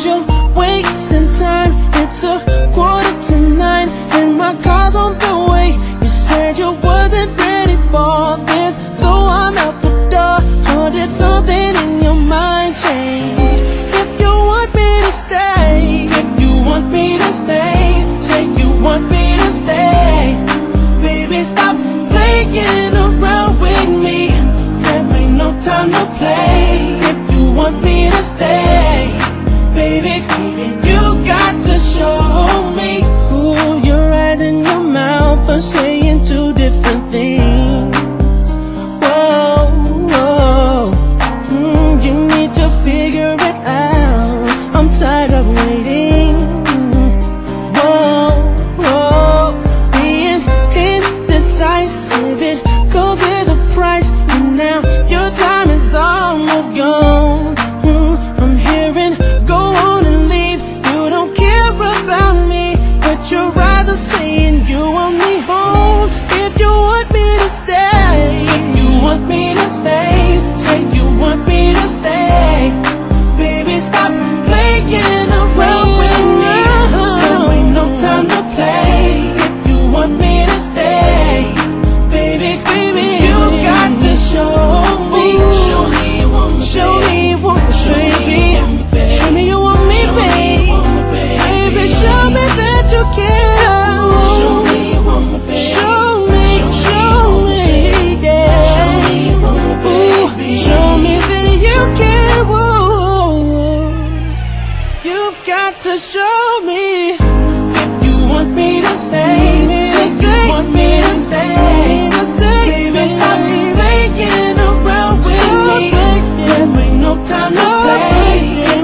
'cause you're wasting time. It's 8:45 and my car's on the way. You said you wasn't ready for this, so I'm out the door. Or did something in your mind change? If you want me to stay, if you want me to stay, say you want me to stay. Baby, stop playing around with me. There ain't no time to play. If you want me to stay, baby, you got to show me who your eyes and your mouth are saying two different things. Whoa, whoa, you need to figure it out. I'm tired of waiting. Whoa, whoa, being indecisive, it goes with a price. And now your time is almost gone. I'm hearing go on and leave. You don't care about me, but your eyes are saying you want me home. If you want me to stay, if you want me to stay, say you want me to stay. Baby, stop playing around with me. There ain't no time to play. If you want me to stay, baby, baby, you got to show me. Show me you want me, show me you want me, baby. Show me you want me, baby. Baby, show me that you care. Show me you want me, baby. Show me, yeah. Show me you want me, baby. Show me that you care. Whoa. You've got to show me. If you want me to stay, say you want me to stay. Baby, stop playing around with me. There ain't no time to play.